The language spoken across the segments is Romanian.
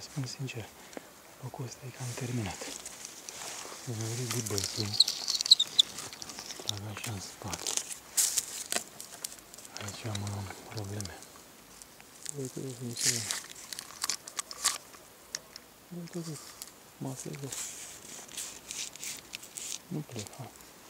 spun sincer, locul ăsta e cam terminat. E oribil băitul. Trag așa în spate. Aici am probleme. Uite, cum se vede. Uite, mă află jos. Nu plec, ha.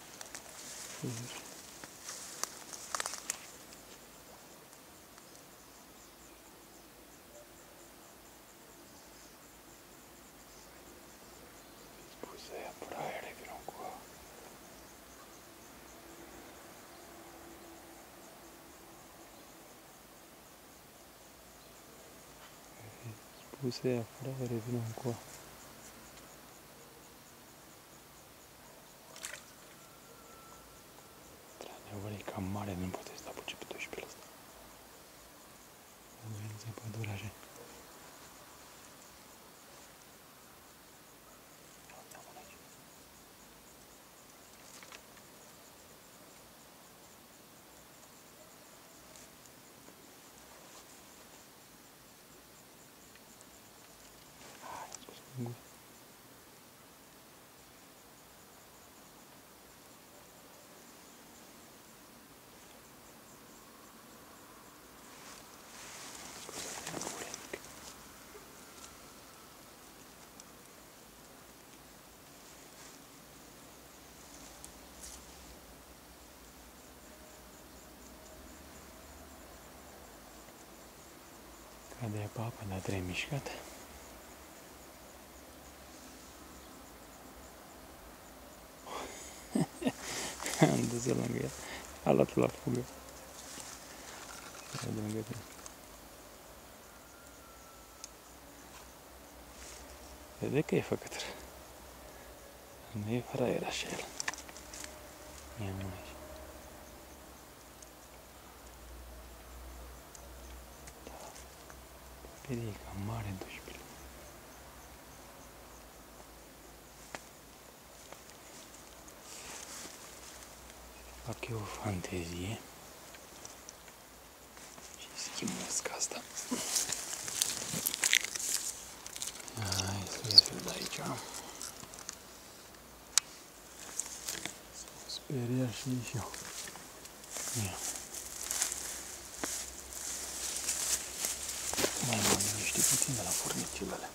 Puse aia, fraiere, vină încoa. Într-adevăr, e cam mare, nu poate să apuce pe 12 ăsta. Urgență păduraje. Cade pe apă, dar trebuie mișcat. Am dus-o lângă el. A luat la fugă. De lângă tine. Vede că e făcător. Nu e fraier așa el. Ia mâna aici. Da. E cam mare 12. Fac eu o fantezie și schimbesc asta. Hai să ies de aici. Speria și eu. Ia. Mai mă liniști puțin de la furnicile alea.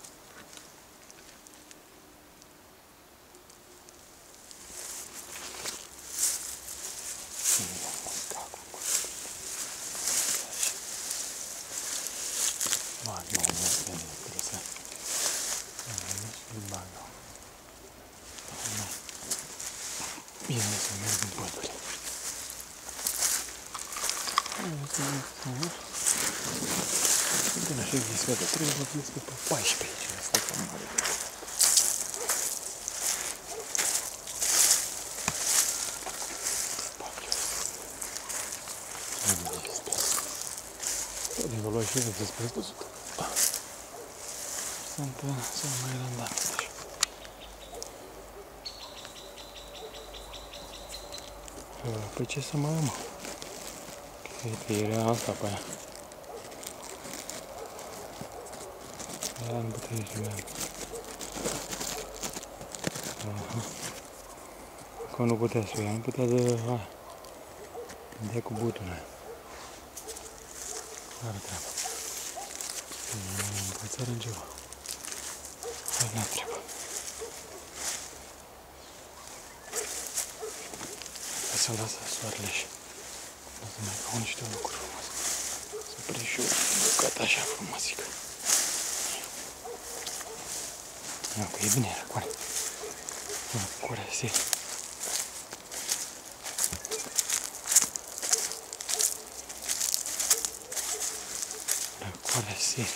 Bine să merg în pădure. Când așa ghiscă, trebuie să ghiscă pe 14 aici. Asta e cam mare. Trebuie lua și eu despre văzut. Sunt mai randate. Păi ce să mai am? Că era asta pe aia. Era în bătăie și mai am. Că nu putea să o ia, nu putea de aia. Dea cu butul aia. Are treabă. Învățare în ceva. Hai la treabă. Să lasă soarele și o să mai fac niște lucruri frumoase. Să prind și o bucată așa frumosică. Ia, că e bine, răcoare. Răcoare, se. Răcoare, se.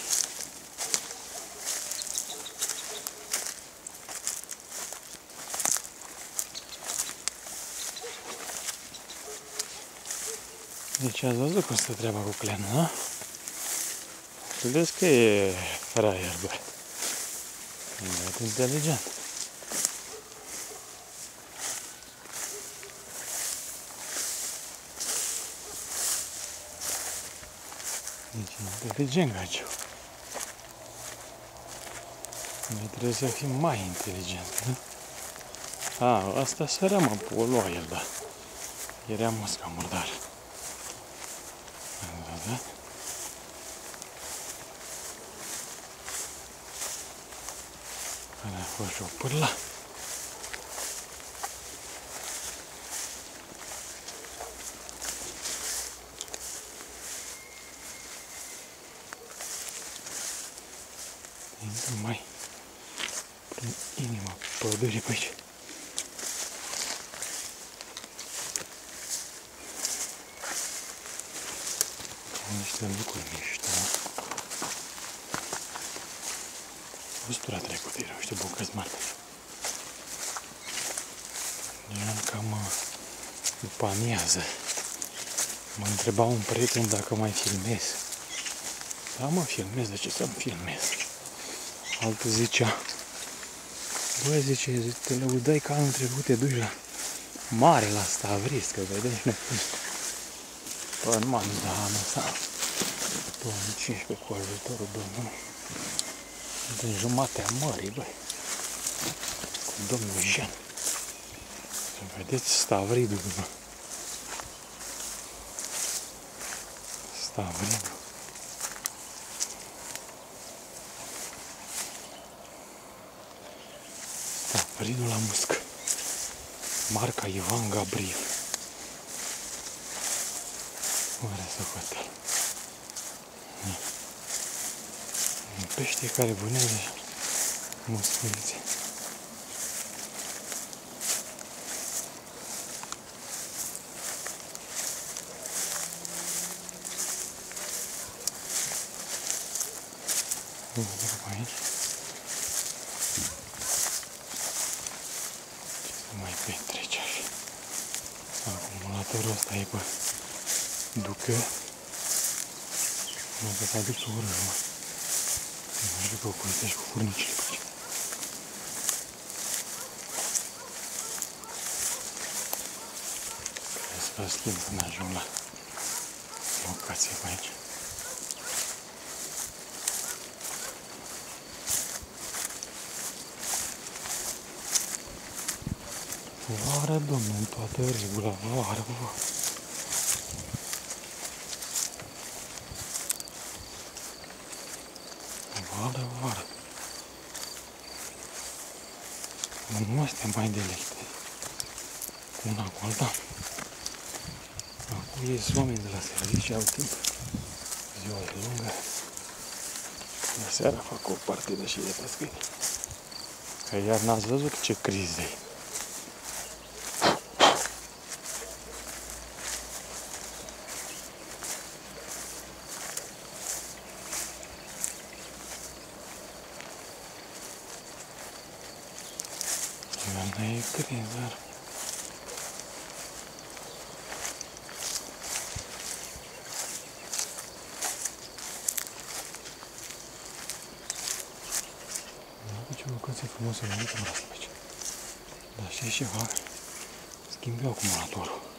Deci ați văzut cum stă treaba cu clenul, da? Vedeți că e fraier, bă. E băiat inteligent. Deci e inteligent, gagiu. Noi trebuie să fim mai inteligenți, nu? A, asta sărea, mă, o lua el, da. Era musca murdar. Da? Care a fost și o pârla. Intră mai prin inima pădurii pe aici. Niște lucruri mișto. Ustura trecută erau niște bucăți mari. Eram cam după amiază. Mă întreba un prieten dacă mai filmez. Da, mă, filmez, de ce să-mi filmez? Altul zicea, băi, zice, te lăudai că anul trecut te duci la mare, la Stavris, că vedeai, ne pus. Bă, nu m-am dus la anul ăsta, 2015, cu ajutorul Domnului, din jumatea mării, băi, cu domnul Jean. Să vedeți Stavridul, bă. Stavridul. Stavridul la muscă. Marca Ivan Gabriel. Mare socotel. Un pește care vânează musculițe. Aici. Ce să mai petrece așa? Acumulatorul ăsta e pe ducă. Nu să se aduc pe urmă. Mă duc cu ăsta și cu furnicile pe aici. Trebuie să vă schimb când ajung la locație pe aici. Vară, domnule, în toată regula, vară, vară. Vară, vară. Nu astea mai delecte. Una cu alta. Acum ies oameni de la serviciu, au timp. Ziua e lungă. La seara fac o partidă și de pescuit. Că iar n-ați văzut ce criză e. Iarna e criză. Ce bucățe frumoase, nu uite-mă la aici. Dar și ceva, schimbi acumulatorul.